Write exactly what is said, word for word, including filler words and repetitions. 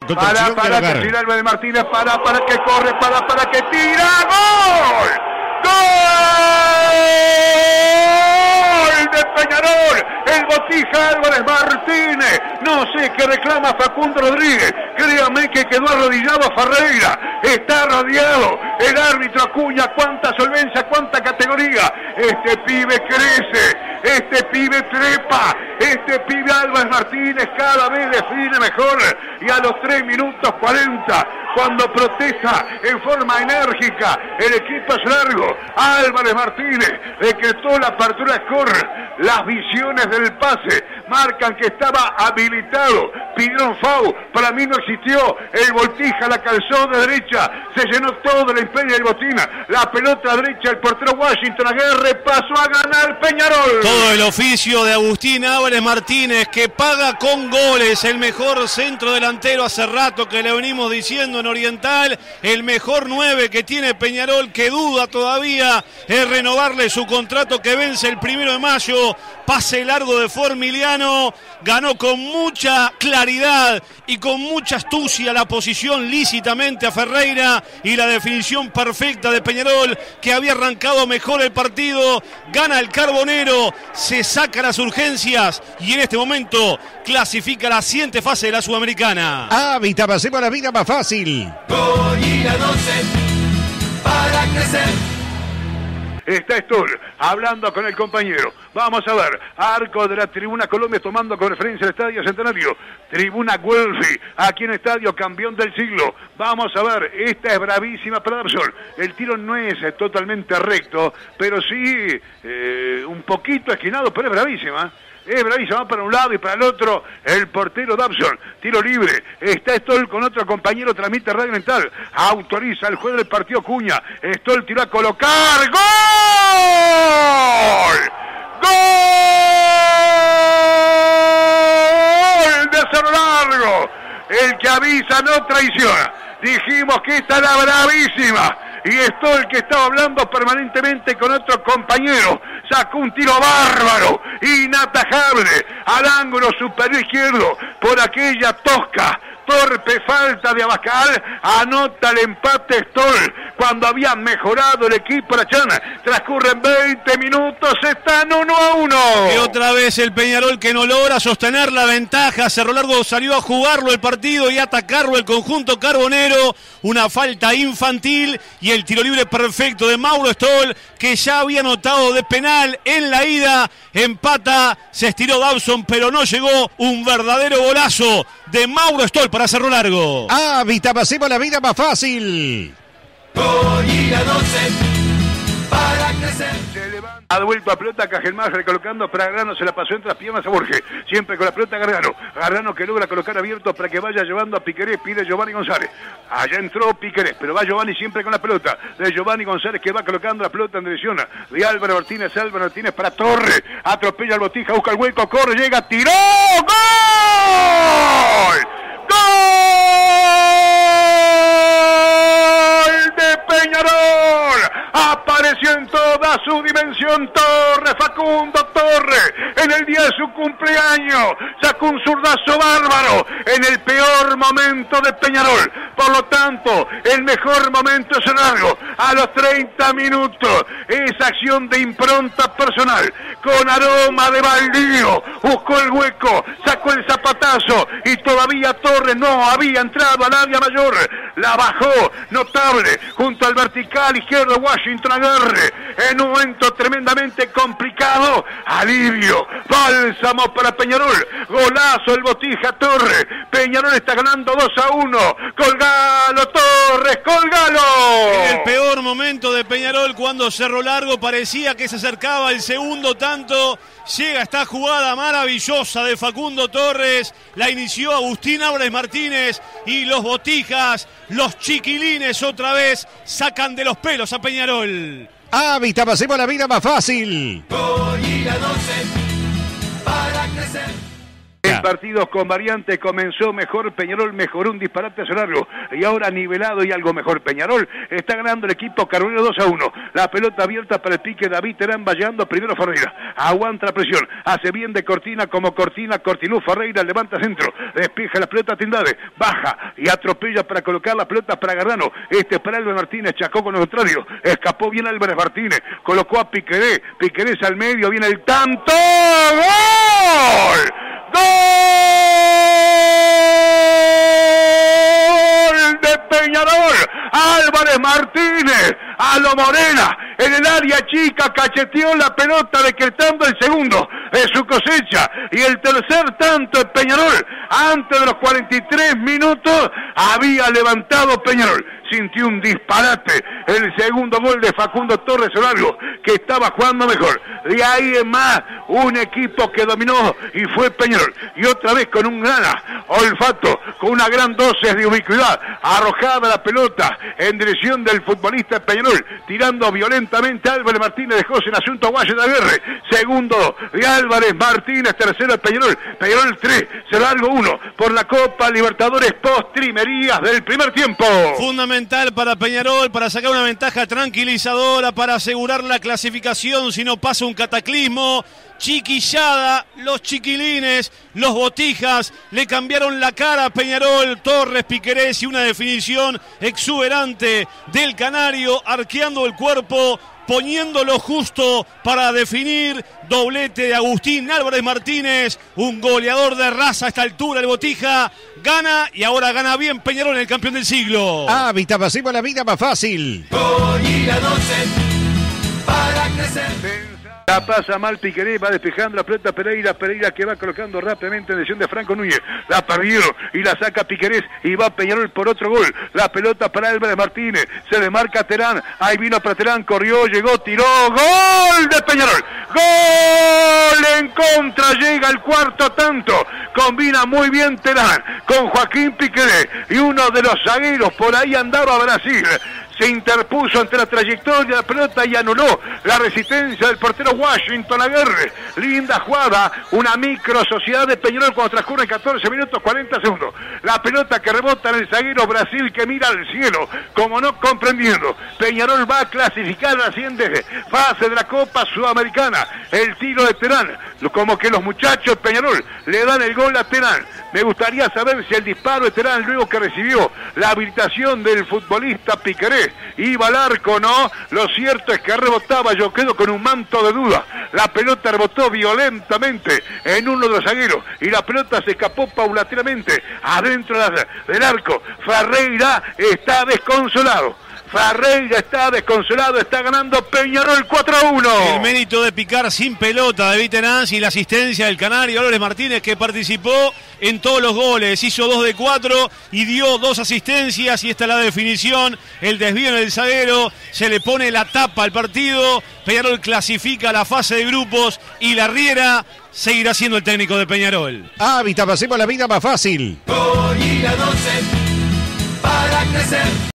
Para, para que tira Álvarez Martínez, para, para que corre, para, para que tira, ¡gol! ¡Gol de Peñarol! El Botija Álvarez Martínez, no sé qué reclama Facundo Rodríguez, créame que quedó arrodillado a Ferreira, está rodeado, el árbitro Acuña, cuánta solvencia, cuánta categoría, este pibe crece, este pibe trepa, este pibe Álvarez Martínez cada vez define mejor, y a los tres minutos cuarenta, cuando protesta en forma enérgica el equipo es largo, Álvarez Martínez decretó la apertura de score, las visiones del pase marcan que estaba habilitado, pidieron foul, para mí no existió, el Botija la calzó de derecha, se llenó todo la imperia del Botina, la pelota derecha, el portero Washington Aguirre pasó a ganar Peñarol. Todo el oficio de Agustín Álvarez Martínez, que paga con goles, el mejor centro delantero hace rato que le venimos diciendo en Oriental, el mejor nueve que tiene Peñarol, que duda todavía en renovarle su contrato que vence el primero de mayo, pase largo de Formiliano, ganó con mucha claridad y con mucha astucia la posición lícitamente a Ferreira y la definición perfecta de Peñarol, que había arrancado mejor el partido, gana el Carbonero, se saca las urgencias y en este momento clasifica la siguiente fase de la Sudamericana. Hábitat, pasemos a la vida más fácil. Gorila doce para crecer. Está Stoll hablando con el compañero. Vamos a ver, arco de la Tribuna Colombia tomando con referencia el Estadio Centenario. Tribuna Guelfi, aquí en Estadio Campeón del Siglo. Vamos a ver, esta es bravísima para Dabson. El tiro no es totalmente recto, pero sí eh, un poquito esquinado, pero es bravísima. Es bravísimo, va para un lado y para el otro el portero Dabson. Tiro libre. Está Stoll con otro compañero, transmite Radio Mental. Autoriza el juez del partido Cuña. Stoll tiró a colocar. ¡Gol! ¡Gol! De Cerro Largo. El que avisa no traiciona. Dijimos que esta era bravísima. Y Stoll, que estaba hablando permanentemente con otro compañero, sacó un tiro bárbaro, inatajable, al ángulo superior izquierdo, por aquella tosca, torpe falta de Abascal, anota el empate Stoll, cuando había mejorado el equipo de la Chana. Transcurren veinte minutos, están uno a uno. Y otra vez el Peñarol que no logra sostener la ventaja. Cerro Largo salió a jugarlo el partido y a atacarlo el conjunto carbonero. Una falta infantil y el tiro libre perfecto de Mauro Stoll, que ya había anotado de penal en la ida. Empata, se estiró Dawson, pero no llegó. Un verdadero golazo de Mauro Stoll para Cerro Largo. Hábitat, pasemos a la vida más fácil. Gorila doce para crecer. Ha vuelto a pelota Cajelmás recolocando para Gargano, se la pasó entre las piernas a Borges, siempre con la pelota Gargano, Gargano que logra colocar abierto para que vaya llevando a Piquerés, pide Giovanni González, allá entró Piquerés, pero va Giovanni siempre con la pelota, de Giovanni González que va colocando la pelota en dirección de Álvaro Martínez, Álvaro Martínez para Torre, atropella al Botija, busca el hueco, corre, llega, tiró, ¡gol! ¡Gol de Peñarol! Apareció en toda su dimensión Torre, Facundo Torre, en el día de su cumpleaños, sacó un zurdazo bárbaro en el peor momento de Peñarol. Por lo tanto, el mejor momento es largo. A los treinta minutos, esa acción de impronta personal, con aroma de baldío, buscó el hueco, sacó el zapatazo y todavía Torre no había entrado al área mayor. La bajó, notable, junto al vertical izquierdo Washington Aguirre, en un momento tremendamente complicado. Alivio, bálsamo para Peñarol, golazo el Botija Torre. Peñarol está ganando dos a uno. Colgalo Torres, colgalo. En el peor momento de Peñarol, cuando Cerro Largo parecía que se acercaba el segundo tanto, llega esta jugada maravillosa de Facundo Torres, la inició Agustín Álvarez Martínez y los Botijas, los chiquilines otra vez, sacan de los pelos a Peñarol. Hábitat, pasemos a la vida más fácil. Gorila doce para crecer. partidos con variantes. Comenzó mejor Peñarol, mejoró un disparate hacia largo. Y ahora nivelado y algo mejor Peñarol. Está ganando el equipo Carbonero dos a uno. La pelota abierta para el pique. David Terán va llegando primero Ferreira. Aguanta la presión. Hace bien de Cortina como Cortina. Cortinú Ferreira levanta centro. Despeja la pelota a Tindade. Baja y atropella para colocar la pelota para Gargano. Este para Álvarez Martínez. Chacó con lo contrario. Escapó bien Álvarez Martínez. Colocó a Piqueré. Piqueré al medio. Viene el tanto. ¡Gol! ¡Gol de Peñarol! Álvarez Martínez a lo Morena en el área chica, cacheteó la pelota decretando el segundo de su cosecha y el tercer tanto de Peñarol. Antes de los cuarenta y tres minutos había levantado Peñarol. Sintió un disparate el segundo gol de Facundo Torres Largo, que estaba jugando mejor. De ahí en más, un equipo que dominó y fue Peñarol. Y otra vez con un gran olfato, con una gran dosis de ubicuidad, arrojada la pelota en dirección del futbolista Peñarol, tirando violentamente a Álvarez Martínez, dejó sin asunto a Guayo de Aguirre. Segundo de Álvarez Martínez, tercero de Peñarol. Peñarol tres, Largo uno, por la Copa Libertadores postrimerías del primer tiempo. Fundamental para Peñarol, para sacar una ventaja tranquilizadora, para asegurar la clasificación si no pasa un cataclismo. Chiquillada, los chiquilines, los botijas, le cambiaron la cara a Peñarol, Torres, Piquerés y una definición exuberante del canario, arqueando el cuerpo, poniéndolo justo para definir. Doblete de Agustín Álvarez Martínez, un goleador de raza a esta altura, el botija, gana y ahora gana bien Peñarol, el campeón del siglo. Hábitat, pasemos la vida más fácil. Goyila doce para crecer. La pasa mal Piqueré, va despejando la pelota Pereira, Pereira que va colocando rápidamente en dirección de Franco Núñez, la perdieron y la saca Piquerés y va Peñarol por otro gol, la pelota para Álvarez Martínez, se desmarca Terán, ahí vino para Terán, corrió, llegó, tiró, gol de Peñarol, gol en contra, llega el cuarto tanto, combina muy bien Terán con Joaquín Piqueré y uno de los zagueros por ahí andaba Brasil. Se interpuso ante la trayectoria de la pelota y anuló la resistencia del portero Washington Aguirre. Linda jugada, una micro sociedad de Peñarol cuando transcurren catorce minutos cuarenta segundos. La pelota que rebota en el zaguero Brasil que mira al cielo, como no comprendiendo. Peñarol va a clasificar a la siguiente fase de la Copa Sudamericana. El tiro de Terán, como que los muchachos de Peñarol le dan el gol a Terán. Me gustaría saber si el disparo de Terán, luego que recibió la habilitación del futbolista Piqueré, iba al arco, no. Lo cierto es que rebotaba, yo quedo con un manto de duda. La pelota rebotó violentamente en uno de los zagueros y la pelota se escapó paulatinamente adentro del arco. Ferreira está desconsolado. Ferreira está desconsolado, está ganando Peñarol cuatro a uno. El mérito de picar sin pelota de Vitenaz y la asistencia del canario Álvarez Martínez, que participó en todos los goles, hizo dos de cuatro y dio dos asistencias, y esta es la definición, el desvío en el zaguero, se le pone la tapa al partido. Peñarol clasifica a la fase de grupos y la Riera seguirá siendo el técnico de Peñarol. Hábitat, pasemos la vida más fácil. Goyila doce para crecer.